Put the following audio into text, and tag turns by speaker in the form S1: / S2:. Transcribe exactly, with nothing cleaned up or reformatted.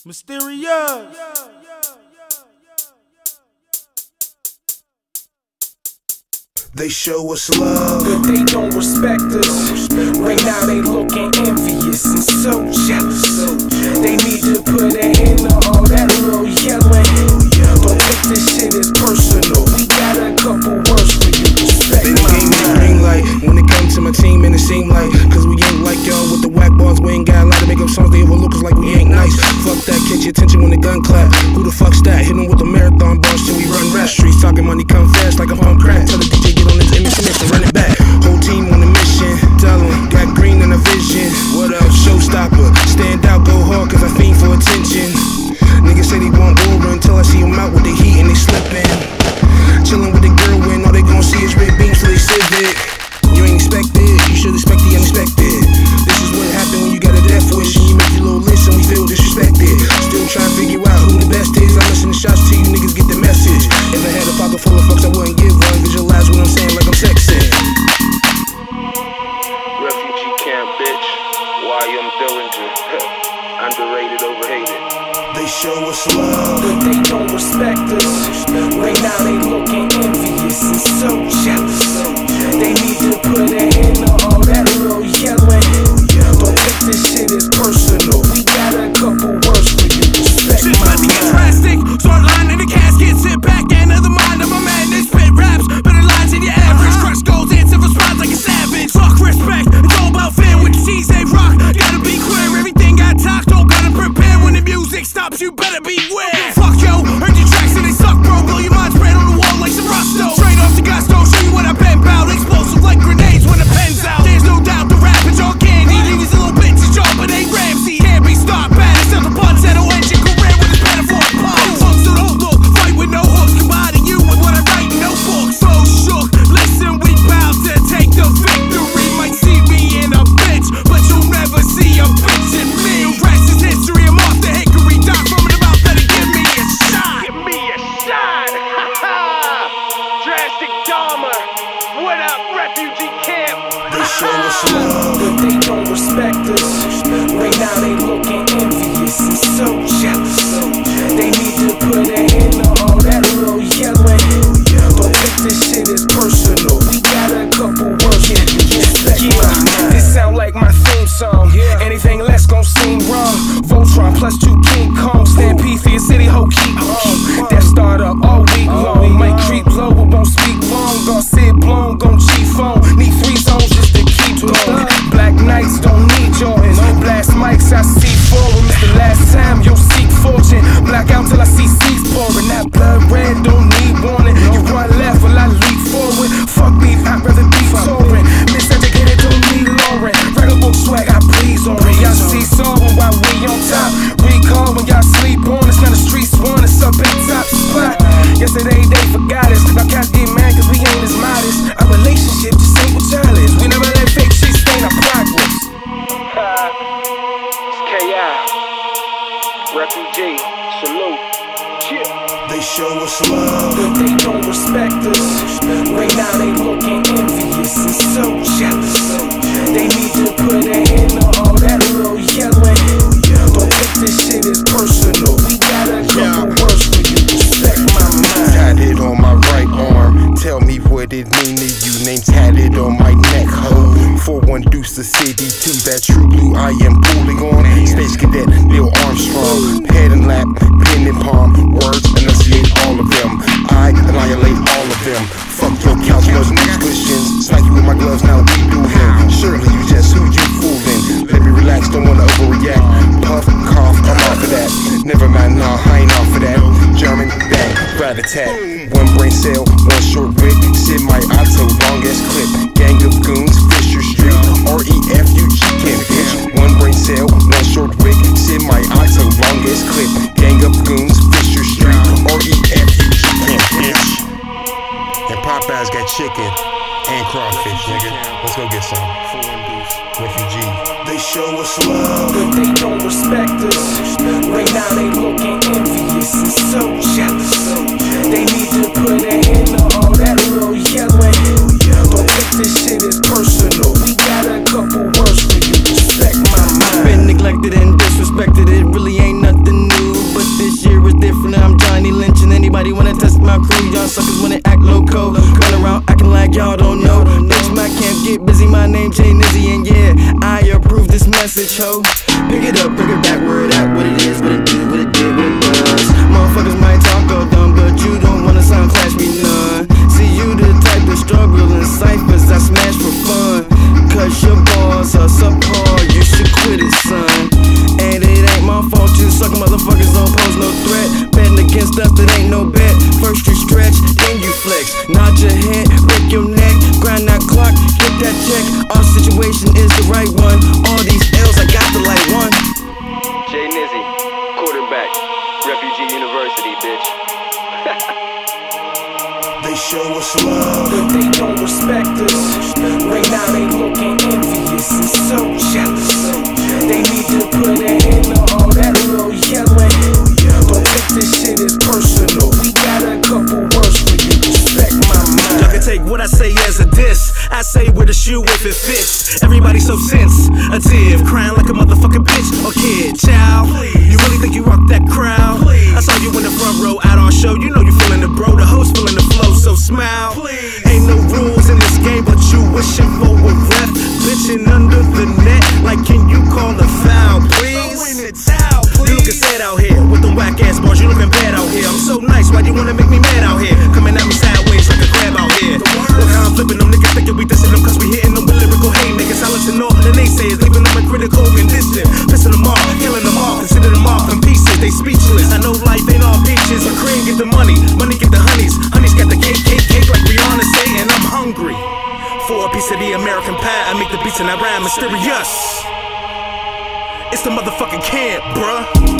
S1: Mysterious.
S2: They show us love,
S3: but they don't respect us. Right now they looking envious and so jealous. They need to put an end to all that little yelling. Don't take this shit as personal. We got a couple words for you. Respect
S2: they
S3: my
S2: gave me the green light when it came to my team, and it seemed like cause we ain't like y'all with the whack bars. We ain't got a lot to make up songs. They overlook us like we ain't nice. Fuck that, catch your attention when the gun clap. Who the fuck's that? Hit 'em with the marathon bars till we run rap. Streets talking money come fast like a pump crack. Tell the D J get on his image and run it back. Whole team on a mission. Tell 'em got green in a vision. What else? Showstopper. Stand out, go hard cause I fiend for attention. Niggas say they want war until I see them out with the heat and they slipping. Chillin' with the girl when all they gon' see is red beams till they civic. You ain't expect it, you should expect the unexpected. This is what happen when you got a death wish and you make your little list and we feel disrespected. Still trying to figure out who the best is. I listen to shots till you niggas get the message. If I had a pocket full of fucks I wouldn't give one. Visualize what I'm saying like I'm sexing.
S4: Refugee camp, bitch. Y M Dillinger. Underrated, overhated.
S2: They show us love,
S3: but they don't respect us. Right now they looking envious and so jealous. They need to put an end to all that little yelling. Don't take this shit as personal. We got a couple words for you. Respect
S5: shit's
S3: my
S5: about to get
S3: mind.
S5: drastic. Start lining the casket. Sit back and of the mind of a madness. Spit raps, better lines than your average. Crush goals, answer response like a savage. Fuck respect, it's all about fan with the cheese they rock. Gotta be clear, everything got talked. Don't gotta prepare when the music stops. You better beware. Fuck yo, heard your tracks and they suck, bro. Blow your mind spread on the wall like some rusto. Straight off the gusto, show you what I've been bout. Explosive like grenades when the pen's out. There's no doubt the rap is all candy. These little bitches jumping, they Ramsey. Can't be stopped, bad as the punch that'll end your career with his metaphor punch. Fuck so don't look, fight with no hooks. Combining you with what I write in notebooks. So shook, listen, we bout to take the victory. Might see me in a bitch, but you'll never see a bitch in me. The rest is history, I'm off the hickory. Doc from the mouth, better give me a shot.
S4: Give me a shot! Ha ha! Drastic Dahmer! What up, refugee camp?
S2: they show us love,
S3: but they don't respect us. Right now they looking envious and so jealous. They need to put an end to all that little yelling. Don't take this shit as personal. We got a couple words for you. Respect my mind. This sound like my theme song. Anything less gon' seem wrong. Voltron plus two King Kong. Stampede for your city, ho, keep on. Death starter all week long. Might creep low, but won't speak long. Gon' see it blown, gon' cheat phone. Need three zones just to keep going. Black Knights don't need Jordans. Blast mics, I see forward. It's the last time you'll seek fortune. Black out till I see seas pouring. That blood red don't need warning. You run left while I leap forward. Fuck beef, I'd rather be touring. Miseducated, don't need Lauren. Regular book swag, I please on it. Y'all see sorrow while we on top. Recall when y'all sleep on us. Now the streets want us up in top spot. Yesterday they forgot us. Now cats get mad cause we ain't as modest. Our relationship just ain't what y'all is. We never let fake shit stain our progress.
S4: It's K I. Refugee. Salute. Yeah.
S2: they show us love,
S3: but they don't respect us. Right now they looking envious and so jealous. They need to put an end to all that little yelling. Don't take this shit as personal. We got a couple words for you. Respect my mind.
S6: Tatted on my right arm, tell me what it mean to you. Name tatted on my neck, ho. four one Deuce the city to that true blue I am pulling on. Space Cadet Neil Armstrong, pad and lap, pen and palm. Words enunciate all of them. I annihilate all of them. Fuck your couch, no news cushions. Smack you with my gloves, now we do him. Surely you just who you fooling. Let me relax, don't wanna overreact. Puff, cough, I'm off of that. Never mind, nah, I ain't off of that. German, bang, rat attack. One brain cell, one short wig. Sid my auto, long ass clip. Gang of goons, Fisher Street. R E F U G can't pitch. One brain cell, one short wig. Sid my auto, long ass clip. Gang of goons, Fisher Street. R E F U G can't pitch. And Popeyes got chicken and crawfish, nigga. Let's go get some. Refugee.
S2: they show us love,
S3: but they don't respect us. Right now they looking envious and so jealous. They need to put an end to all that little yelling. Don't take this shit as personal. We got a couple words for you. Respect my mind.
S1: Been neglected and disrespected, it really ain't nothing new. name Jay Nizzy, and yeah, I approve this message, ho. Pick it up, bring it back, word out, what it is, what it do, what it did, what it does. Motherfuckers might talk all dumb, but you don't wanna sound clash me none. See, you the type to struggle in ciphers, I smash for fun. Cause your balls are subpar, you should quit it, son. And it ain't my fault you suckin' motherfuckers don't pose no threat. Betting against us, that ain't no bet. First you stretch, then you flex. Nod your head, break your neck, grind that clock, get that check. Our situation is the right one. All these L's, I got the light one.
S4: Jay Nizzy, quarterback, Refugee University, bitch.
S2: They show us love,
S3: but they don't respect us. Right now they looking envious and so jealous. They need to put an end to all that little yelling. Don't take this shit as personal. We got a couple words for you. Respect my mind.
S5: Y'all can take what I say as a diss. I say with a shoe if it fits. Everybody so sensitive, crying like a motherfucking bitch or kid. Child, you really think you rock that crowd? I saw you in the front row out on show. You know you feeling the bro, the host feeling the flow. So smile. Ain't no rules in this game, but you wishing for a ref. Bitching under the net, like can you call a foul, please? You looking sad out here with them whack ass bars. You looking bad out here. I'm so nice, why you wanna make me mad out here? Coming at me sideways like a crab out here. Look how I'm flipping them niggas, thinking we dissing them cause we hitting them with lyrical hate. Niggas silencing all the naysayers, leaving them in critical condition. Pissing them off, killing them off, consider them off in pieces. They speechless. I know life ain't all peaches. The cream get the money, money get the honeys. Honeys got the cake, cake, cake like Rihanna say, and I'm hungry for a piece of the American pie. I make the beats and I rhyme mysterious. It's the motherfucking camp, bruh.